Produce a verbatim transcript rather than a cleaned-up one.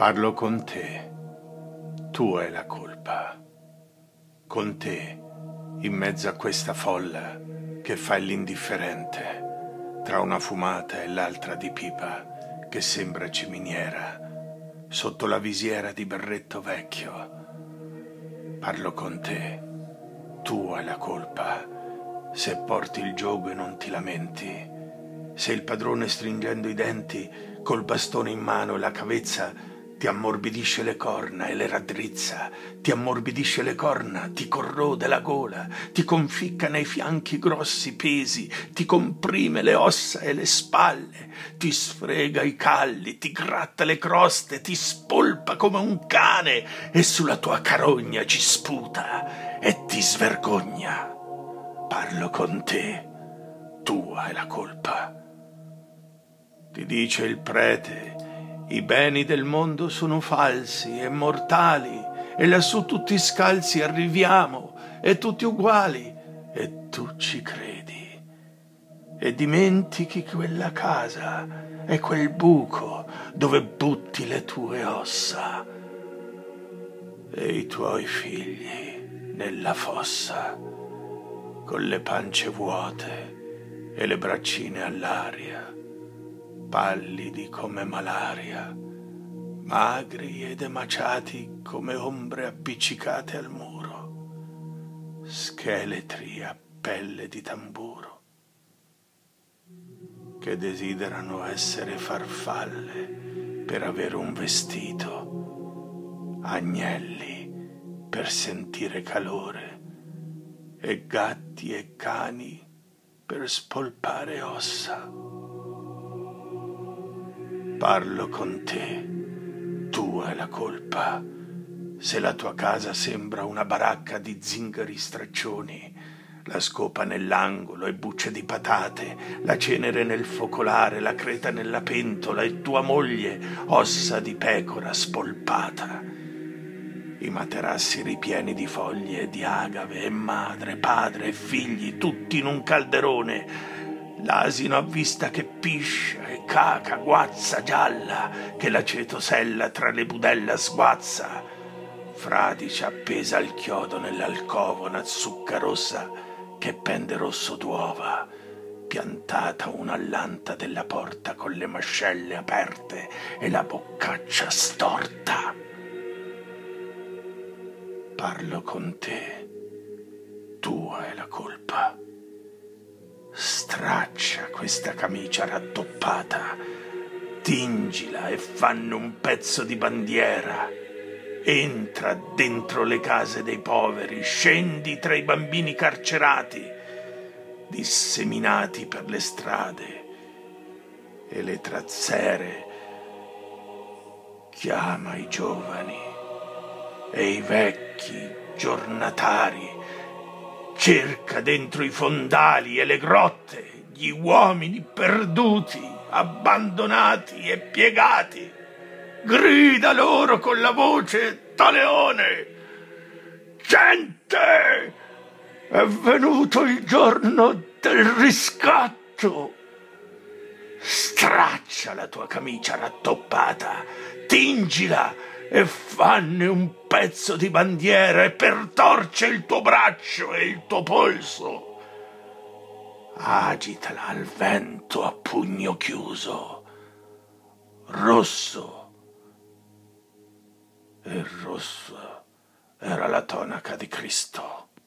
Parlo con te. Tu hai la colpa. Con te, in mezzo a questa folla che fa l'indifferente, tra una fumata e l'altra di pipa che sembra ciminiera, sotto la visiera di berretto vecchio. Parlo con te. Tu hai la colpa. Se porti il giogo e non ti lamenti, se il padrone stringendo i denti, col bastone in mano e la cavezza, ti ammorbidisce le corna e le raddrizza, ti ammorbidisce le corna, ti corrode la gola, ti conficca nei fianchi grossi pesi, ti comprime le ossa e le spalle, ti sfrega i calli, ti gratta le croste, ti spolpa come un cane e sulla tua carogna ci sputa e ti svergogna. Parlo con te, tu hai la colpa. Ti dice il prete, i beni del mondo sono falsi e mortali, e lassù tutti scalzi arriviamo, e tutti uguali, e tu ci credi. E dimentichi quella casa e quel buco dove butti le tue ossa, e i tuoi figli nella fossa, con le pance vuote e le braccine all'aria, pallidi come malaria, magri ed emaciati come ombre appiccicate al muro, scheletri a pelle di tamburo, che desiderano essere farfalle per avere un vestito, agnelli per sentire calore, e gatti e cani per spolpare ossa. Parlo con te, tu hai la colpa. Se la tua casa sembra una baracca di zingari straccioni, la scopa nell'angolo e bucce di patate, la cenere nel focolare, la creta nella pentola e tua moglie ossa di pecora spolpata, i materassi ripieni di foglie e di agave e madre, padre e figli tutti in un calderone, l'asino a vista che piscia e caca, guazza gialla, che l'aceto sella tra le budella sguazza, fradicia appesa al chiodo nell'alcovo, una zucca rossa che pende rosso d'uova, piantata una all'anta della porta con le mascelle aperte e la boccaccia storta. Parlo con te, tu hai la colpa. Straccia questa camicia rattoppata, tingila e fanne un pezzo di bandiera. Entra dentro le case dei poveri, scendi tra i bambini carcerati, disseminati per le strade e le trazzere. Chiama i giovani e i vecchi giornatari, cerca dentro i fondali e le grotte gli uomini perduti, abbandonati e piegati. Grida loro con la voce da leone: gente, è venuto il giorno del riscatto. Straccia la tua camicia rattoppata, tingila e fanne un pezzo di bandiera e pertorce il tuo braccio e il tuo polso. Agitala al vento a pugno chiuso, rosso, e rosso era la tonaca di Cristo.